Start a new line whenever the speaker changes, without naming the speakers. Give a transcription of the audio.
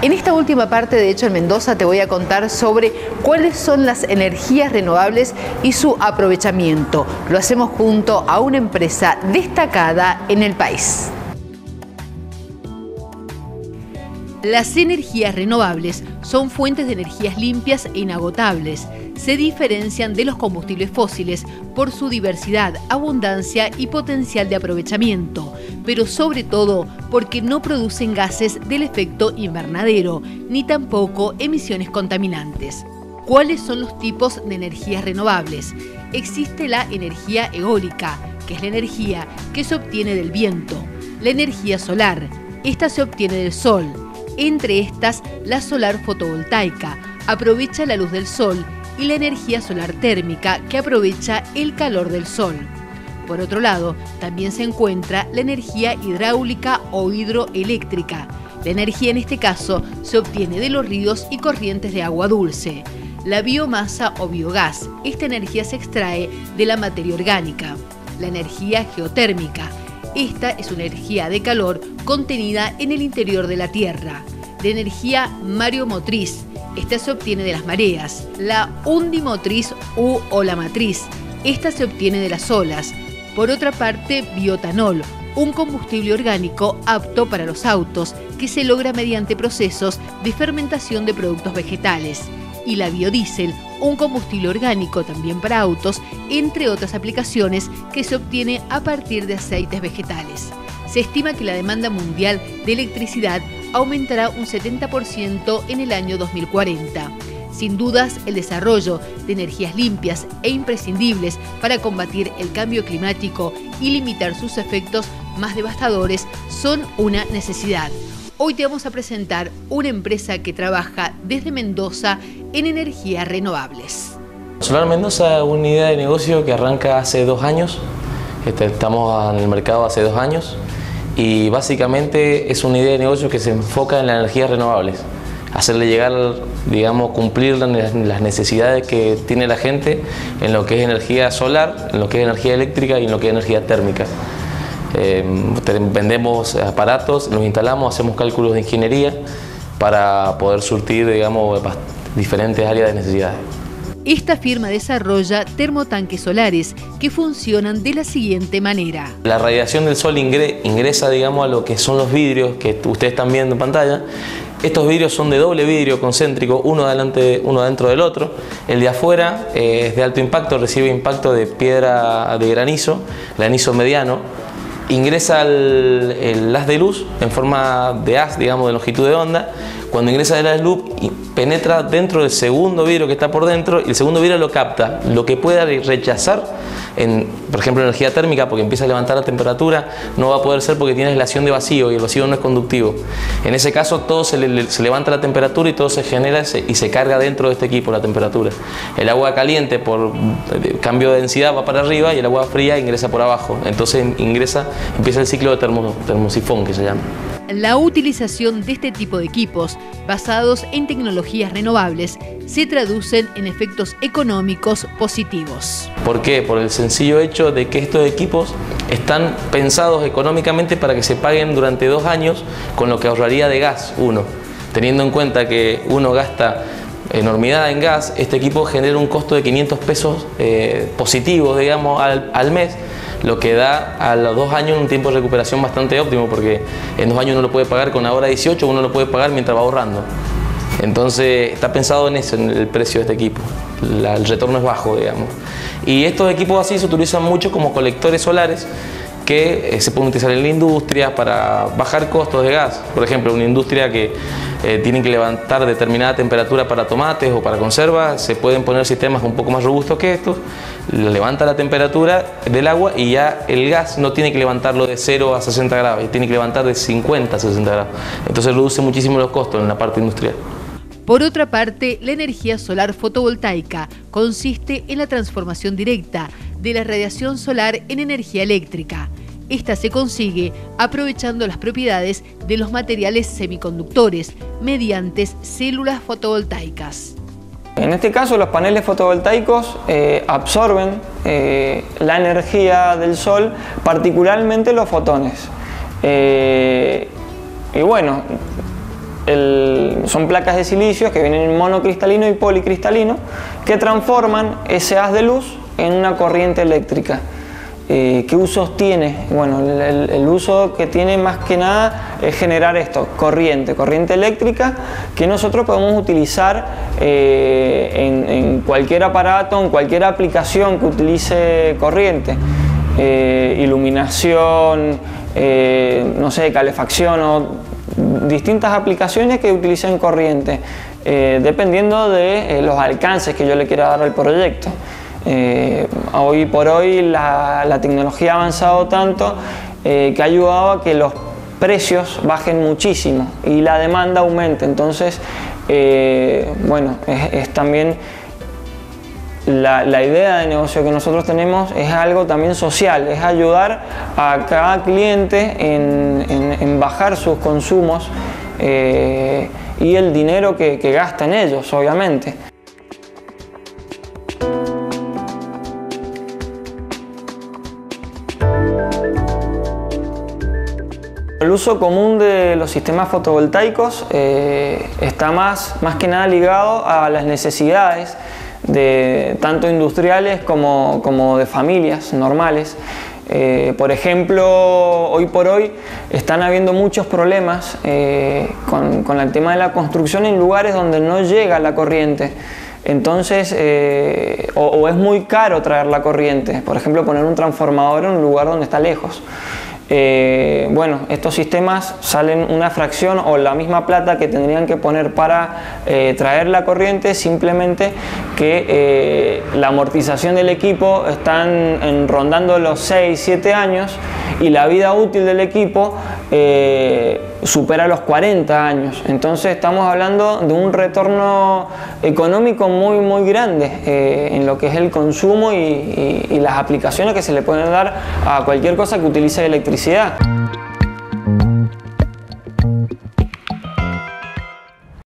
En esta última parte, de hecho, en Mendoza, te voy a contar sobre cuáles son las energías renovables y su aprovechamiento. Lo hacemos junto a una empresa destacada en el país. Las energías renovables son fuentes de energías limpias e inagotables. Se diferencian de los combustibles fósiles por su diversidad, abundancia y potencial de aprovechamiento, pero sobre todo porque no producen gases del efecto invernadero, ni tampoco emisiones contaminantes. ¿Cuáles son los tipos de energías renovables? Existe la energía eólica, que es la energía que se obtiene del viento. La energía solar, esta se obtiene del sol. Entre estas, la solar fotovoltaica, aprovecha la luz del sol, y la energía solar térmica, que aprovecha el calor del sol. Por otro lado, también se encuentra la energía hidráulica o hidroeléctrica. La energía en este caso se obtiene de los ríos y corrientes de agua dulce. La biomasa o biogás, esta energía se extrae de la materia orgánica. La energía geotérmica, esta es una energía de calor contenida en el interior de la Tierra. La energía mareomotriz, esta se obtiene de las mareas. La undimotriz u olamatriz, esta se obtiene de las olas. Por otra parte, biotanol, un combustible orgánico apto para los autos que se logra mediante procesos de fermentación de productos vegetales. Y la biodiesel, un combustible orgánico también para autos, entre otras aplicaciones que se obtiene a partir de aceites vegetales. Se estima que la demanda mundial de electricidad aumentará un 70% en el año 2040. Sin dudas, el desarrollo de energías limpias e imprescindibles para combatir el cambio climático y limitar sus efectos más devastadores son una necesidad. Hoy te vamos a presentar una empresa que trabaja desde Mendoza en energías renovables.
Solar Mendoza es una idea de negocio que arranca hace 2 años. Estamos en el mercado hace 2 años y básicamente es una idea de negocio que se enfoca en las energías renovables. Hacerle llegar, digamos, cumplir las necesidades que tiene la gente en lo que es energía solar, en lo que es energía eléctrica y en lo que es energía térmica. Vendemos aparatos, los instalamos, hacemos cálculos de ingeniería para poder surtir, digamos, diferentes áreas de necesidades.
Esta firma desarrolla termotanques solares que funcionan de la siguiente manera.
La radiación del sol ingresa, digamos, a lo que son los vidrios que ustedes están viendo en pantalla. Estos vidrios son de doble vidrio concéntrico, uno dentro del otro. El de afuera es de alto impacto, recibe impacto de piedra de granizo mediano. Ingresa el haz de luz en forma de haz, digamos, de longitud de onda. Cuando ingresa el haz de luz, penetra dentro del segundo vidrio que está por dentro y el segundo vidrio lo capta. Lo que pueda rechazar, por ejemplo, energía térmica, porque empieza a levantar la temperatura, no va a poder ser porque tiene aislación de vacío y el vacío no es conductivo. En ese caso, todo se levanta la temperatura y todo se genera y se carga dentro de este equipo la temperatura. El agua caliente, por cambio de densidad, va para arriba y el agua fría ingresa por abajo. Entonces empieza el ciclo de termosifón, que se llama.
La utilización de este tipo de equipos, basados en tecnologías renovables, se traducen en efectos económicos positivos.
¿Por qué? Por el sencillo hecho de que estos equipos están pensados económicamente para que se paguen durante 2 años con lo que ahorraría de gas uno. Teniendo en cuenta que uno gasta enormidad en gas, este equipo genera un costo de 500 pesos positivos, digamos, al mes, lo que da a los 2 años un tiempo de recuperación bastante óptimo, porque en 2 años uno lo puede pagar con ahora 18, uno lo puede pagar mientras va ahorrando. Entonces está pensado en eso, en el precio de este equipo. El retorno es bajo, digamos. Y estos equipos así se utilizan mucho como colectores solares que se pueden utilizar en la industria para bajar costos de gas. Por ejemplo, una industria que tiene que levantar determinada temperatura para tomates o para conservas, se pueden poner sistemas un poco más robustos que estos, levanta la temperatura del agua y ya el gas no tiene que levantarlo de 0 a 60 grados, tiene que levantar de 50 a 60 grados. Entonces reduce muchísimo los costos en la parte industrial.
Por otra parte, la energía solar fotovoltaica consiste en la transformación directa de la radiación solar en energía eléctrica. Esta se consigue aprovechando las propiedades de los materiales semiconductores mediante células fotovoltaicas.
En este caso, los paneles fotovoltaicos absorben la energía del sol, particularmente los fotones. Y bueno, son placas de silicio que vienen en monocristalino y policristalino, que transforman ese haz de luz en una corriente eléctrica. ¿Qué usos tiene? Bueno, el uso que tiene más que nada es generar esto, corriente eléctrica, que nosotros podemos utilizar en cualquier aparato, en cualquier aplicación que utilice corriente. Iluminación, no sé, calefacción o distintas aplicaciones que utilicen corriente, dependiendo de los alcances que yo le quiera dar al proyecto. Hoy por hoy la tecnología ha avanzado tanto que ha ayudado a que los precios bajen muchísimo y la demanda aumente. Entonces, bueno, es también la idea de negocio que nosotros tenemos, es algo también social, es ayudar a cada cliente en bajar sus consumos y el dinero que gasta en ellos, obviamente. El uso común de los sistemas fotovoltaicos está más que nada ligado a las necesidades de tanto industriales como de familias normales. Por ejemplo, hoy por hoy están habiendo muchos problemas con el tema de la construcción en lugares donde no llega la corriente. Entonces, o es muy caro traer la corriente, por ejemplo, poner un transformador en un lugar donde está lejos. Bueno, estos sistemas salen una fracción o la misma plata que tendrían que poner para traer la corriente, simplemente que la amortización del equipo están rondando los 6-7 años y la vida útil del equipo supera los 40 años. Entonces estamos hablando de un retorno económico muy grande en lo que es el consumo y las aplicaciones que se le pueden dar a cualquier cosa que utilice electricidad.